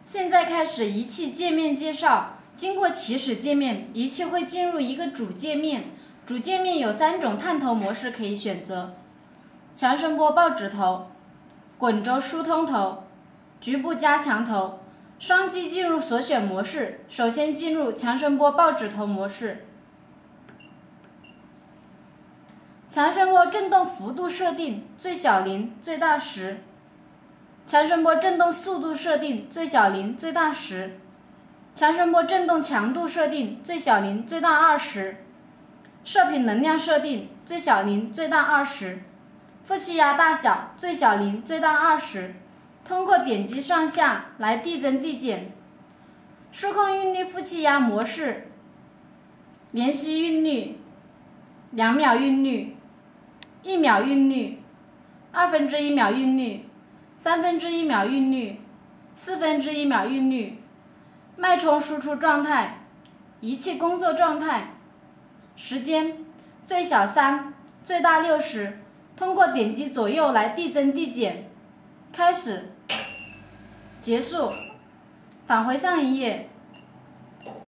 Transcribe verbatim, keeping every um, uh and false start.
现在开始仪器界面介绍。经过起始界面，仪器会进入一个主界面。主界面有三种探头模式可以选择：强声波报指头、滚轴疏通头、局部加强头。双击进入所选模式，首先进入强声波报指头模式。强声波振动幅度设定最小零，最大十。强声波振动速度设定最小零，最大十。强声波振动强度设定最小零，最大二十。射频能量设定最小零，最大二十。负气压大小最小零，最大二十。通过点击上下来递增递减。数控韵律负气压模式：连息韵律、两秒韵律、一秒韵律、二分之一秒韵律、三分之一秒韵律、四分之一秒韵律。脉冲输出状态、仪器工作状态、时间最小三，最大六十。通过点击左右来递增递减。开始，结束，返回上一页。